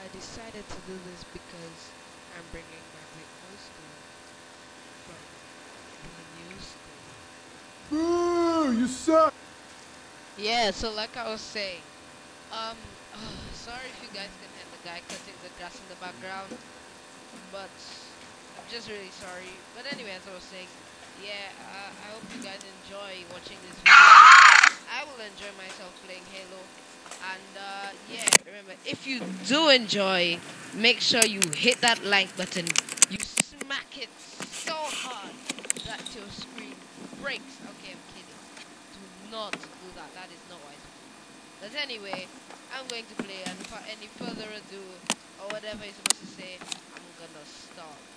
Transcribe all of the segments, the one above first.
I decided to do this because I'm bringing back the old school from the new school. Boo! You suck! Yeah, so like I was saying, um, sorry if you guys can hear the guy cutting the grass in the background, but I'm just really sorry. But anyway, as I was saying, yeah, I hope you guys enjoy watching this video. I will enjoy myself playing Halo. And yeah, remember, if you do enjoy, make sure you hit that like button. You smack it so hard that your screen breaks. Okay, I'm kidding. Do not do that. That is not wise. But anyway, I'm going to play, and for any further ado, or whatever you're supposed to say, I'm gonna start.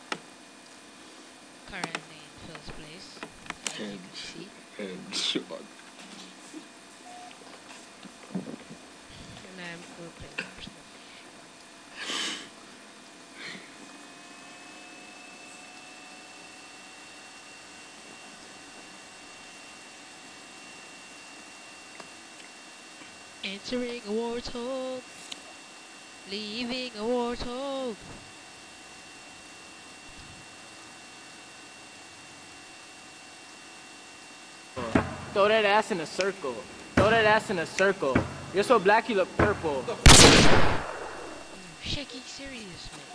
Currently in first place, as you can see. Headshot. And I'm still playing that stuff. Entering a warthog, leaving a warthog. Throw that ass in a circle. Throw that ass in a circle. You're so black you look purple. Shaky serious, man.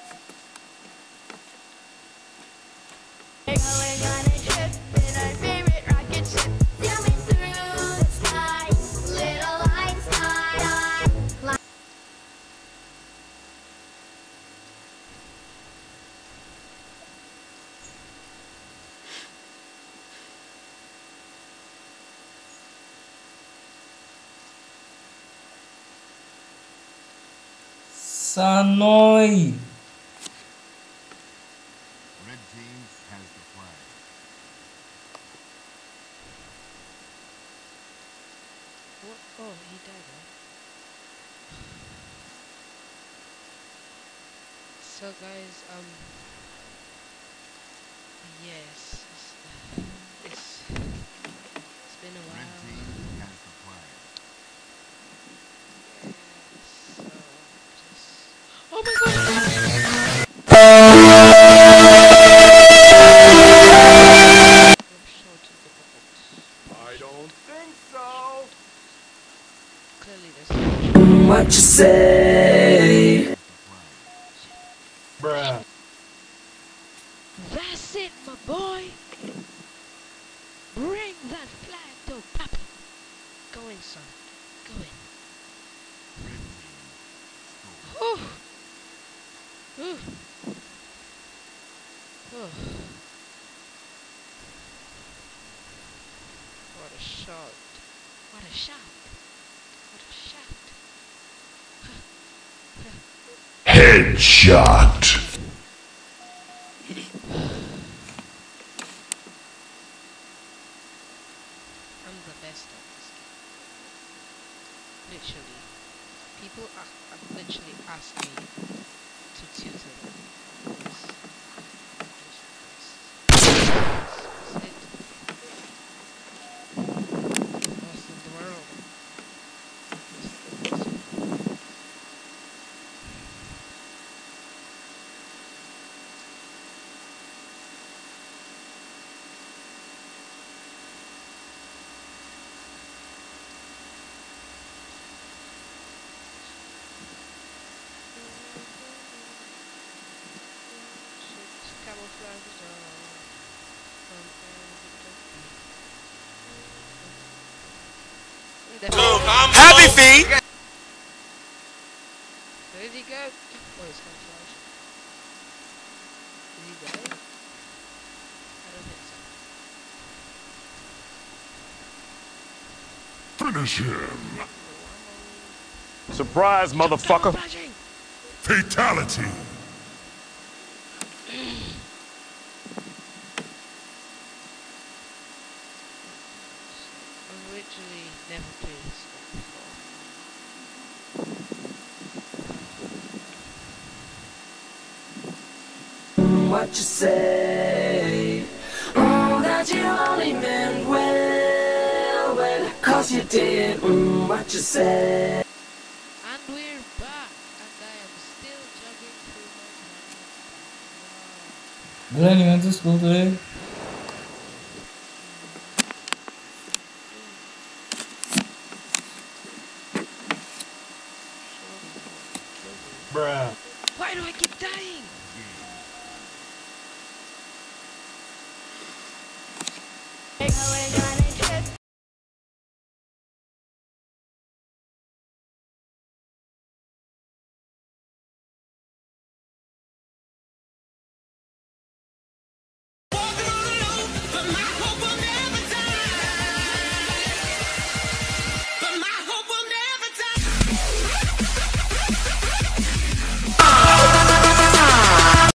Sanoi. Red team has the flag. What? Oh, he died, right? So guys, yes, it's been a Red while. team has the flag. Yes, so just. Oh my God! I'm short of the boat. I don't think so! Clearly, there's. What you say? Has the flag. Bruh. That's it, my boy. Bring that flag to Papa. Go in, son. Go in. Red team score. Whew. Whew. Whew. What a shot. What a shot. What a shot. Headshot. I'm the best at this game. Literally. People have literally asked me to tutor them. It's just the best. Best in the world. Camouflage Happy feet. Where did he go? Oh, he's camouflage. Did he die? I don't think so. Finish him! Surprise, motherfucker. Camouflaging! Fatality! I've literally never played this game before. What you say? Oh, that you only meant well, well, 'cause you did. What you say? And we're back, and I am Glenn, you went to school today? Bruh. Why do I keep dying?